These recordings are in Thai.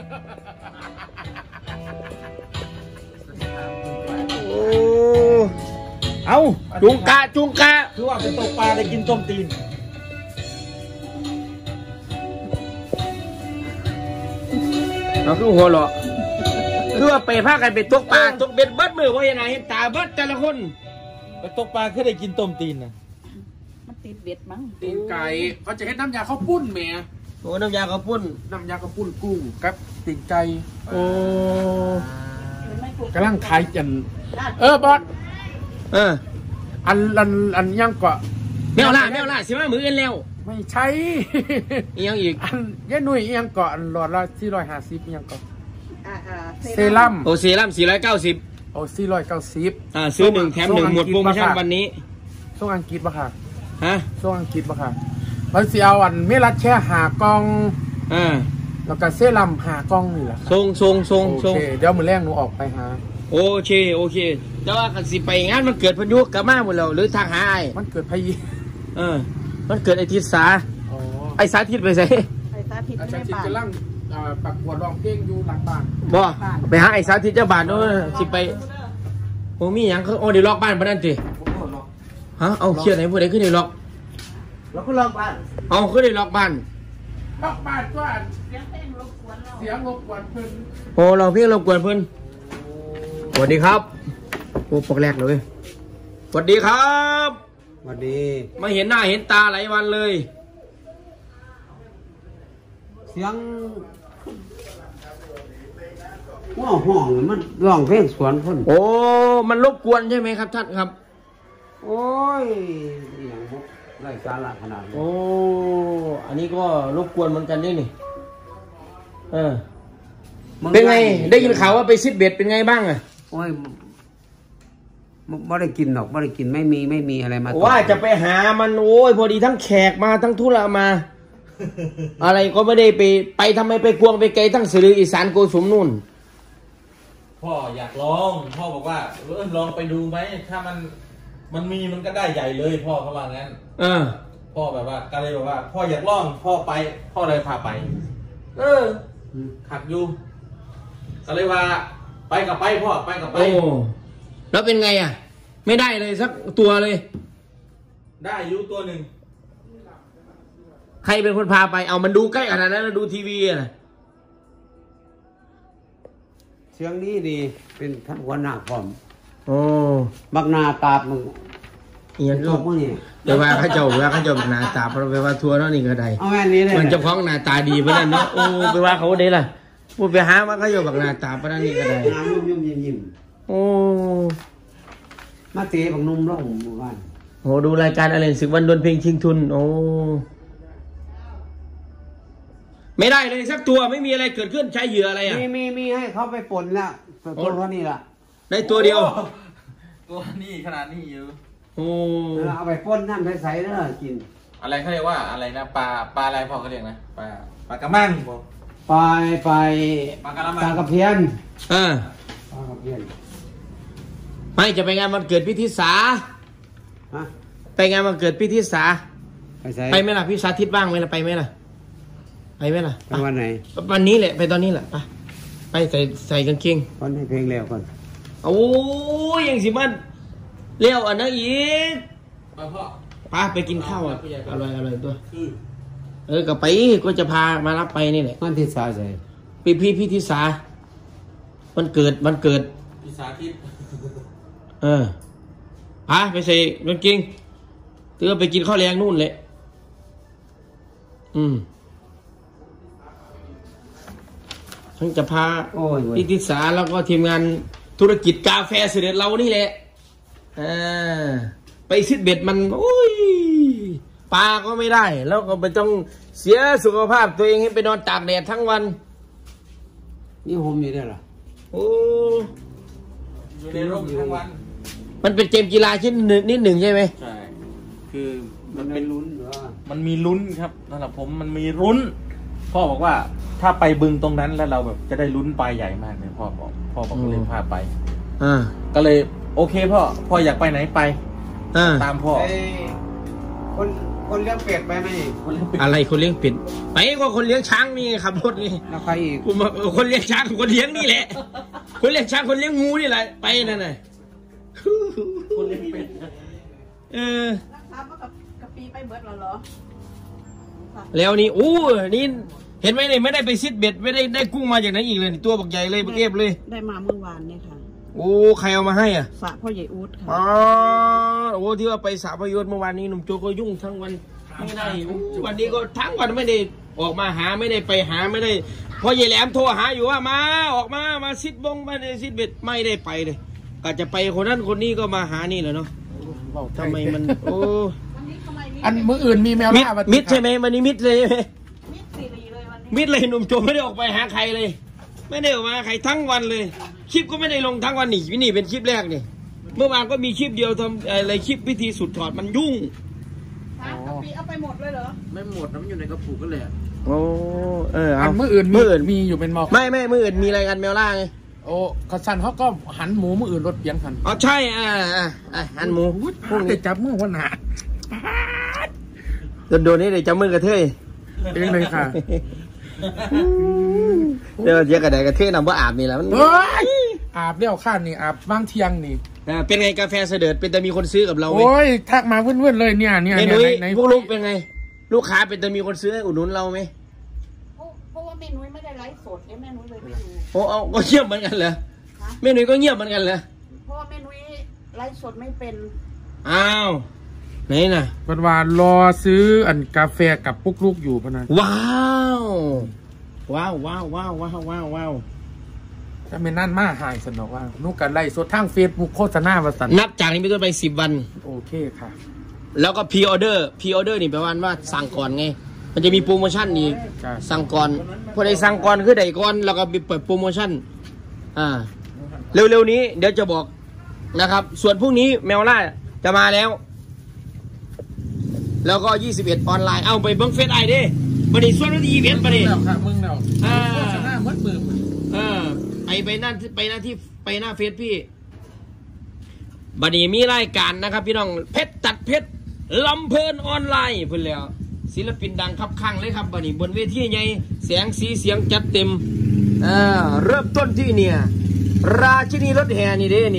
โอ้เอาจุงกะคือว่าไปตกปลาได้กินต้มตีนเราคือหัวเราะคือว่าไปพากันไปตกปลาตกเบ็ดเบิดมือว่าอย่างไรเห็นตาเบิดแต่ละคนไปตกปลาคือได้กินต้มตีนนะมันติดเบ็ดมั้งตีนไก่เขาจะให้น้ำยาข้าวปุ้นแม่โอ้น้ำยาข้าวปุ้นกุ้งกับตีนไก่โอ้กำลังขายกันบอสอันยังก็แมวล่าสิมามือกันแล้วไม่ใช่ยังอีกอันยายหนุ่ยยังก็อันหลอดละ450ยังก็เซรั่มเซรั่ม490 490 ซื้อ1แถม1หมดโปรโมชั่นวันนี้ส่งอังกฤษป่ะค่ะฮะส่งอังกฤษป่ะค่ะมันสิเอาอันเมลัดแค่5กล่องแล้วก็เซรั่ม5กล่องนี่แหละส่งโอเคเดี๋ยวมื้อแรกหนูออกไปหาโอเคแต่ว่ากันสิไปงานมันเกิดพายุกลับมาหมดแล้วหรือทางหามันเกิดพายุมันเกิดไอ้ทิศไอ้สาธิตไปใส่ไอ้สาธิตกำลังปักหัวร้องเพลงอยู่หลังบ้านบ่ไปหาไอ้สาธิตเจ้าบ้านโน้นสิไปโอ้มีอย่างเขาเดี๋ยวล็อกบ้านปะนั่นจีฮะเอาเชื่อไหนผู้ใดขึ้นได้ล็อกเราก็ล็อกบ้านเอาขึ้นได้ล็อกบ้านก็เสียงรบกวนเพิ่นโอ้เราเพียงรบกวนเพิ่นสวัสดีครับโอ้ปกแรกเลยสวัสดีครับสวัสดีมาเห็นหน้าเห็นตาหลายวันเลยเสียงห้องมันร้องเพลงสวนคนโอ้มันรบกวนใช่ไหมครับท่านครับโอ้ยอย่างพวกไร้สาระขนาดนี้โอ้อันนี้ก็รบกวนเหมือนกันนี่เป็นไงได้ยินข่าวว่าไปซิดเบ็ดเป็นไงบ้างโอ้ยไม่ได้กินหรอกไม่ได้กินไม่มีอะไรมาว่าจะไปหามันโอ้ยพอดีทั้งแขกมาทั้งธุระมา อะไรก็ไม่ได้ไปทำไมไปกวงไปไกลทั้งสื่ออีสานโกสุมนุ่นพ่ออยากลองพ่อบอกว่าลองไปดูไหมถ้ามันมีมันก็ได้ใหญ่เลยพ่อเขาว่างั้นพ่อแบบว่าก็เลยบอกว่าพ่ออยากลองพ่อไปพ่อเลยพาไปขัดอยู่ก็เลยว่าไปกับไปพ่อไปกับไปแล้วเป็นไงไม่ได้เลยสักตัวเลยได้อยู่ตัวหนึ่งใครเป็นคนพาไปเอามันดูใกล้ขนาดนั้นดูทีวีเสียงนี้ดีเป็นท่านหัวหน้าพร้อมบักนาตาบมึงอย่างนี้เดี๋ยวว่าเขาเจ้าบักนาตาเพราะไปว่าทัวร์นั่นนี่ก็ได้มันเจ้าของหน้าตาดีไปนั่นเนาะโอ้ไปว่าเขาได้ล่ะพูดไปหาว่าเขาเจ้าบักนาตาเพราะนั่นนี่ก็ได้ยิ้มโอ้มาเตะบักนุ่มร้องบ้านโอ้ดูรายการอะไรศึกวันดวลเพลงชิงทุนโอ้ไม่ได้เลยสักตัวไม่มีอะไรเกิดขึ้นใช้เหยื่ออะไรมีให้เขาไปปนแล้วตัวเท่านี้ละได้ตัวเดียวตัวนี้ขนาดนี้อยู่โอ้เอาไปปนน้ำใสๆแล้วกินอะไรเขาเรียกว่าอะไรนะปลาอะไรพ่อเขาเรียกนะปลากระมังปลากระเพียนปลากระเพียนไม่จะไปงานวันเกิดพี่ทิสาไปงานวันเกิดพี่ทิสาไปไหมล่ะพี่สาธิตบ้างไหมล่ะไปไหมล่ะวันไหนวันนี้แหละไปตอนนี้แหละไปใส่กางเกงวันให้เพลงเร็วก่อนโอ้ยยังสิมันเร็วอันนั้นอีกไปกินข้าวอร่อยตัวก็ไปก็จะพามารับไปนี่แหละวันที่สาใส่พี่ทิสาวันเกิดพี่สาธิตไปใส่กางเกงเตือไปกินข้าวแรงนู่นเลยทั้งจะพาพี่ทิสาแล้วก็ทีมงานธุรกิจกาแฟเสด็จเรานี่แหละไปซิดเบ็ดมันโอ้ยปลาก็ไม่ได้แล้วก็ไปต้องเสียสุขภาพตัวเองให้ไปนอนตากแดดทั้งวันนี่โฮมอยู่ได้หรอโอ้อยู่ในร่มทั้งวันมันเป็นเกมกีฬาชิ้นนิดหนึ่งใช่ไหมใช่คือมันเป็นลุ้นมันมีลุ้นครับสำหรับผมมันมีลุ้นพ่อบอกว่าถ้าไปบึงตรงนั้นแล้วเราแบบจะได้ลุ้นปลาใหญ่มากเลยพ่อบอกก็เลยพาไปก็เลยโอเคพ่ออยากไปไหนไปตามพ่อคนเลี้ยงเป็ดไปไหมคนเลี้ยงเป็ดอะไรคนเลี้ยงเป็ดไปก็คนเลี้ยงช้างนี่ขับรถนี่แล้วใครอีกผมคนเลี้ยงช้างคนเลี้ยงนี่แหละคนเลี้ยงช้างคนเลี้ยงงูนี่แหละไปนั่นน่ะคนเลี้ยงเป็ดครับว่ากะปีไปเบิดแล้วเหรอแล้วนี่นี่เห็นไหมเนี่ยไม่ได้ไปซิดเบ็ดไม่ได้กุ้งมาจากไหนอีกเลยตัวบักใหญ่เลยบักเอฟเลยได้มาเมื่อวานเนี่ยค่ะใครเอามาให้อ่ะฝากพ่อใหญ่อู๊ดค่ะที่ว่าไปสาพยศเมื่อวานนี้หนุ่มโจก็ยุ่งทั้งวันไม่ได้วันนี้ก็ทั้งวันไม่ได้ออกมาหาไม่ได้ไปหาไม่ได้พอใหญ่แหลมโทรหาอยู่ว่ามาออกมาซิดบงมาในซิดเบ็ดไม่ได้ไปเลยก็จะไปคนนั้นคนนี้ก็มาหานี่แหละเนาะทำไมมันอันมืออื่นมีแมวล่ามิดใช่ไหมวันนี้มิดเลยใช่ไหมมิดสี่เลยวันนี้มิดเลยหนุ่มโจไม่ได้ออกไปหาใครเลยไม่ได้ออกมาใครทั้งวันเลยคลิปก็ไม่ได้ลงทั้งวันนี่เป็นคลิปแรกนี่เมื่อวานก็มีคลิปเดียวทำอะไรคลิปพิธีสุดถอดมันยุ่งกะปีเอาไปหมดเลยเหรอไม่หมดน้ำอยู่ในกระปุกก็เลยอันมืออื่นมีอยู่เป็นหมอกไม่มืออื่นมีอะไรกันแมวล่าไงกระสันเขาก็หันหมูมืออื่นรถเปียงกันใช่หันหมูพวกนี้จับมือวันหนาโดนนี่เลยจับมือกระเทยเองเลยค่ะเดี๋ยวกระไดกระเทยนำว่าอาบนี่แล้วอาบเลี้ยวข้านนี่อาบบางเที่ยงนี่เป็นไงกาแฟเสด็จเป็นแต่มีคนซื้อกับเราไหมโอ้ยทักมาเพื่อนๆเลยเนี่ยในพวกลูกเป็นไงลูกค้าเป็นแต่มีคนซื้ออุดหนุนเราไหมเพราะว่าแม่นุ้ยไม่ได้ไลฟ์สดแม่นุ้ยเลยไม่รู้ก็เงียบเหมือนกันเหรอแม่นุ้ยก็เงียบเหมือนกันเหรอเพราะว่าแม่นุ้ยไลฟ์สดไม่เป็นอ้าวไหนน่ะวันวานรอซื้ออันกาแฟกับปุ๊กลูกอยู่พนันว้าวถ้าไม่นั่นมาหายสนอกว่านุกันไล่สดทางเฟซบุ๊กโฆษณาว่าสันนับจากนี้ไปจนไป10 วันโอเคค่ะแล้วก็พรีออเดอร์นี่แปลว่าสั่งก่อนไงมันจะมีโปรโมชั่นอีกสั่งก่อนพอได้สั่งก่อนคือได้ก่อนแล้วก็เปิดโปรโมชั่นเร็วๆนี้เดี๋ยวจะบอกนะครับส่วนพรุ่งนี้แมวล่าจะมาแล้วก็21ออนไลน์เอาไปเบิ้งเฟซไอดิบัดนี้ส่วนวันที่21บัดนี้มึงแล้วโฆษณามัดมือไปหน้าเฟซพี่บัดนี้มีรายการนะครับพี่น้องเพชรตัดเพชรลำเพลินออนไลน์เพิ่นแล้วศิลปินดังครับข้างเลยครับบัดนี้บนเวทีใหญ่แสงสีเสียงจัดเต็มเริ่มต้นที่เนี่ยราชินีรถแห่นี่เด้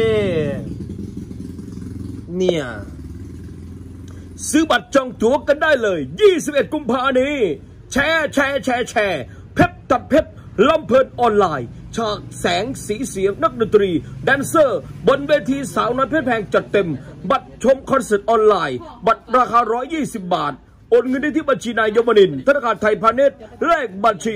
เนี่ยซื้อบัตรจองตั๋วกันได้เลย21กุมภาพันธ์นี้แชร์เพชรตัดเพชรลำเพลินออนไลน์ฉากแสงสีเสียงนักดนตรีแดนเซอร์บนเวทีสาวน้อยเพชรแพงจัดเต็มบัตรชมคอนเสิร์ตออนไลน์บัตรราคา120 บาทโอนเงินได้ที่บัญชีนายยมนินทร์ธนาคารไทยพาณิชย์เลขบัญชี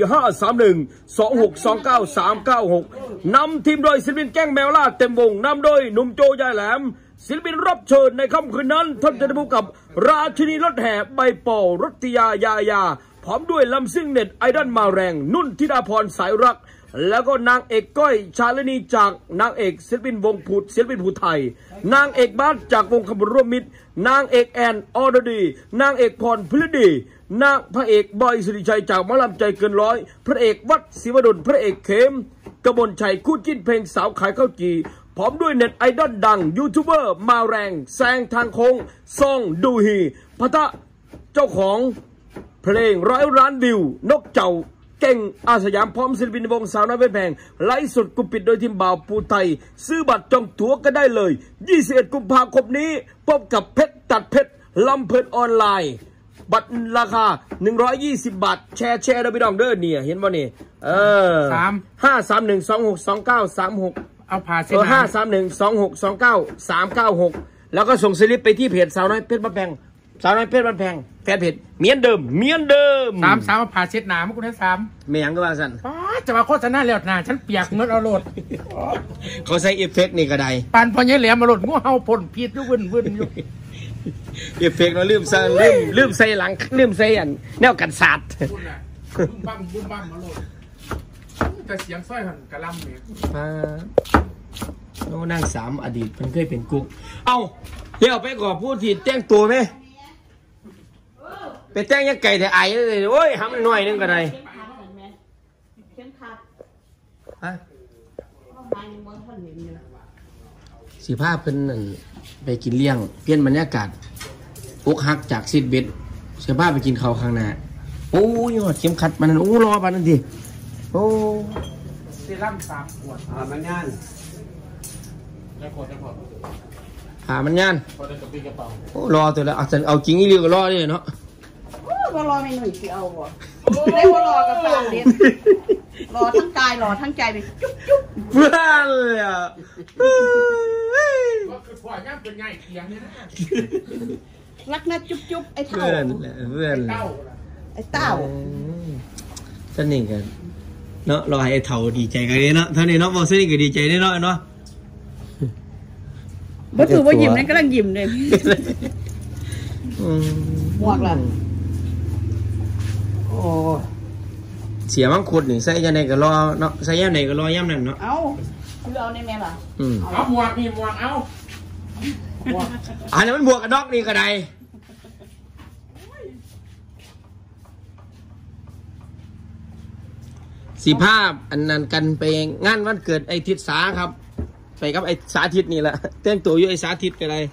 53126299396นำทีมโดยศิลปินแก้งแมวล่าเต็มวงนำโดยหนุ่มโจยายแหลมศิลปินรับเชิญในค่ำคืนนั้นท่านจะได้พบกับราชินีรถแห่ใบปอรัตยายาพร้อมด้วยลำซิ่งเน็ตไอดอลมาแรงนุ่นธิดาพรสายรักแล้วก็นางเอกก้อยชาลินีจากนางเอกศิลปินวงผูดศิลปินผูไทยนางเอกบ้านจากวงขบวนร่วมมิตรนางเอกแอนออร์ดีนางเอกพรพฤดีนางพระเอกบอยสิริชัยจากหมอลำใจเกินร้อยพระเอกวัดศิวดลพระเอกเข้มกมลชัยคู่จิ้นเพลงสาวขายข้าวจีพร้อมด้วยเน็ตไอดอลดังยูทูบเบอร์มาแรงแซงทางโค้งซองดูฮีพะทะเจ้าของเพลง100 ล้านวิวนกเจ้าเก่งอาสยามพร้อมศิลปินวงสาวน้อยเพชรแพงไลฟ์สดกุปิดโดยทีมบ่าวปูไทยซื้อบัตรจองตั๋วก็ได้เลย21กุมภาพันธ์นี้พบกับเพชรตัดเพชรลำเพลินออนไลน์บัตรราคา120 บาทแชร์ได้ไปดองเด้อเนี่ยเห็นบ่นี่531262936 เอาพาเส้น531262936แล้วก็ส่งสลิปไปที่เพจสาวน้อยเพชรบ้านแพงสาวน้อยเพชรบ้านแพงแฟนเพจเมียนเดิม 3พาเช็ดหนามั้งคุณได้3 ไม่ยังก็ว่าสั่นจะมาโฆษณาแล้วหนาฉันเปียกเงินเอาโหลดเขาใส่เอฟเฟกต์นี่ก็ได้ปานพอเงี้ยแหลมมาโหลดงูเห่าพ่นพิษยุ่วุ่นอยู่เอฟเฟกต์เราลืมใส่หลังลืมใส่อันแนวกันศาสตร์บุ้มบ้ามมาโหลดแต่เสียงสร้อยหันกระลำเนี่ยนาง3อดีตมันเคยเป็นกุ๊กเอ้าเดี๋ยวไปก่อพูดที่แจ้งตัวไหมไปแจ้งยังไก่แต่ไอ้เลยโอ้ยทำหน่อยนึงก็ได้สีผ้าเพิ่นนั่นไปกินเลี้ยงเปลี่ยนบรรยากาศอกหักจากซิดเบ็ดเสื้อผ้าไปกินข้าวข้างหน้าโอ้ยเข็มขัดมันนั่นโอ้รอปานนั่นดิโอ้เซรั่ม3 ขวดมันย่านจะขอหามันงานพอได้กระปี้กระเป๋าโอ้รอตัวแล้วเอาจริงอีเรียก็รอดิเนาะก็รอไม่หนุ่ยสิเอาบ่ได้บ่รอกับสามเดือนรอทั้งกายรอทั้งใจไปจุ๊บจุ๊บเพื่อนเลยอ่ะก็คือพอย่ำเป็นไงเสียงเนี่ยนะรักนะจุ๊บจุ๊บไอ้เท่าเพื่อนแหละเพื่อนเต้าไอ้เต้าสนิทกันเนาะรอให้ไอ้เถ่าดีใจกันเลยเนาะเท่านี้เนาะบอกสนิทกันดีใจได้เนาะเนาะบ่ถือว่ายิ้มนั่นก็ต้องยิ้มเลย หมวกล่ะโอ้เสียมังคุดนี่ใส่ยังไงก็รอเนาะใส่ยังไงก็รอย่ำนั่นเนาะเอาคือเอาในแม่ล่ะเอาหมวกนี่หมวกเอาหมวกอันนี้มันบวกกับดอกนี่ก็ได้สีภาพอันนั้นกันไปงานวันเกิดไอ้ทิศสาครับไปกับไอ้สาธิตนี่แหละแต่งตัวอยู่ไอ้สาธิตก็ได้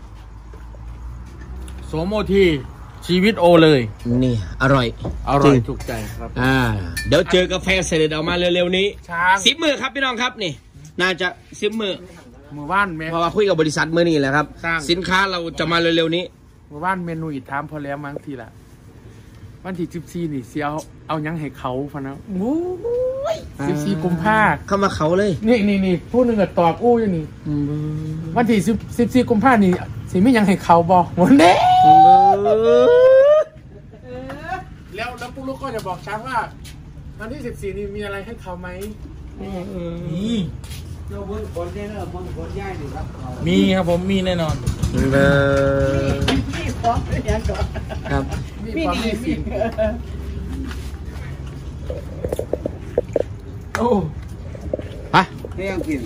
โสมโมทีชีวิตโอเลยนี่อร่อยอร่อยถูกใจครับเดี๋ยวเจอกาแฟเสร็จออกมาเร็วๆนี้ช้าง 10 มื้อครับพี่น้องครับนี่น่าจะ10 มื้อหมู่บ้านแม่เพราะว่าคุยกับบริษัทมื้อนี้แหละครับสร้างสินค้าเราจะมาเร็วๆนี้หมู่บ้านเมนูอีกถามพอแล้วมั้งทีละวันที่14นี่เสียเอายังให้เขาพะนะโอ้ย14 กุมภาเข้ามาเขาเลยนี่ผู้หนึงก็ตอบอู้อยู่นี่วันที่14 กุมภานี่สิไม่ยังให้เขาบ่หมดเด้แล้วปุ๊กลูกก็จะบอกช้างว่าวันที่14นี่มีอะไรให้เขาไหมเจ้าบุญคนเนี่ยนะบุญคนย่ายนี่ครับเขามีครับผมมีแน่นอนนี่พร้อมเลยยังก่อนครับมีความมีสินโอ้ไปเที่ยงกิน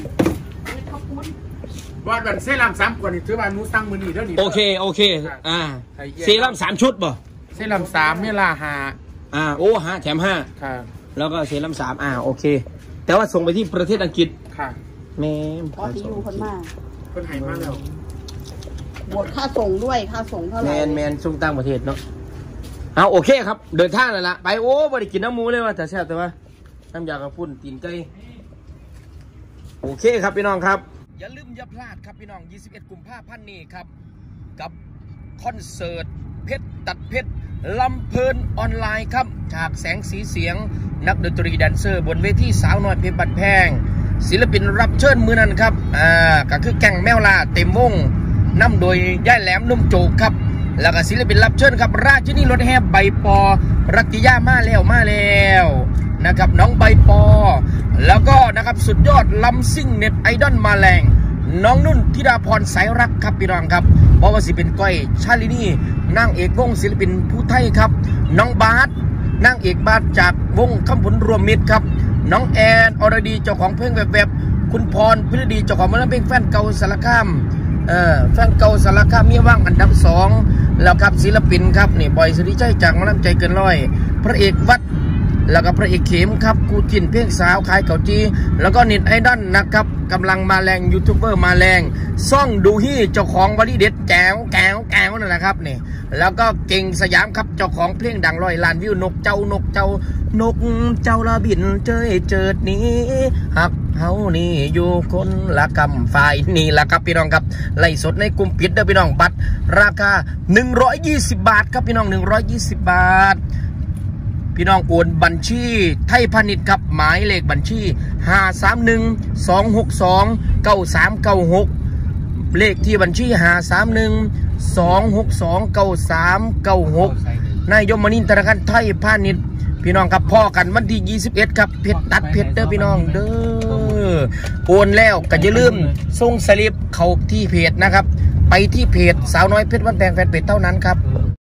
วันวันเซรั่ม3 ขวดนี่ถือว่าหนูสั่งมื้อนี้เด้อนี่โอเคเซรั่ม3 ชุดบ่เซรั่ม3นี่ล่ะ5 โอ้5 แถมค่ะ 5แล้วก็เซรั่ม3โอเคแต่ว่าส่งไปที่ประเทศอังกฤษค่ะแม่พอที่อยู่คนมาคนไห้มาแล้วบวกค่าส่งด้วยค่าส่งเท่าไหร่แมนส่งต่างประเทศเนาะโอเคครับเดินทางเลยละไปโอ้บ่ได้กินน้ำหมูเลยว่าแต่แซ่บแต่ว่าน้ำยากระพุ่นตีนไก่โอเคครับพี่น้องครับอย่าลืมอย่าพลาดครับพี่น้อง21 กุมภาพันธ์นี้ครับกับคอนเสิร์ตเพชรตัดเพชรลำเพลินออนไลน์ครับฉากแสงสีเสียงนักดนตรีแดนเซอร์บนเวทีสาวน้อยเพชรบันแพงศิลปินรับเชิญมือนั้นครับก็คือแก่งแมวลาเต็มวงนำโดยย่ายแหลมนุ่มโจกครับแล้วก็ศิลปินรับเชิญครับราชินีรถแห่ใบปอรัตยามาแล้วนะครับน้องใบปอแล้วก็นะครับสุดยอดลำซิ่งเน็ตไอดอลมาแรงน้องนุ่นธิดาพรสายรักครับพี่น้องครับเพราะว่าสิเป็นก้อยชาลินีนางเอกวงศิลปินผู้ไทยครับน้องบาสนางเอกบาสจากวงคำผลรวมมิตรครับน้องแอนอรดีเจ้าของเพลงแวบๆคุณพรพิรดีเจ้าของเพลงแฟนเก่าสารคามแฟนเก่าสารคามมีว่างอันดับ2แล้วครับศิลปินครับนี่บอยสุริชัยจากน้ำใจเกินร้อยพระเอกวัดแล้วก็พระเอกเข็มครับกูจินเพลงสาวขายเก่าจีแล้วก็เน็ตไอดอลนะครับกำลังมาแรงยูทูบเบอร์มาแรงซ่องดูฮี่เจ้าของวลีเด็ดแก้วนั่นแหละครับนี่แล้วก็เก่งสยามครับเจ้าของเพลงดังร้อยล้านวิวนกเจ้าละบินเจิดนี้หักเฮานี่อยู่คนละกำฝ่ายนี่แหละครับพี่น้องครับไล่สดในกลุ่มปิดเด้อพี่น้องบัตรราคา120 บาทครับพี่น้อง120 บาทพี่น้องโอนบัญชีไทยพาณิชย์ครับหมายเลขบัญชี531-262-9396เลขที่บัญชี531-262-9396นายมนินธนาคารไทยพาณิชย์พี่น้องครับพ่อกันวันที่21ครับเพชรตัดเพชรเด้อพี่น้องเด้อโอนแล้วก็อย่าลืมส่งสลิปเข้าที่เพจนะครับไปที่เพจสาวน้อยเพชรวันแพงแฟนเพจเท่านั้นครับ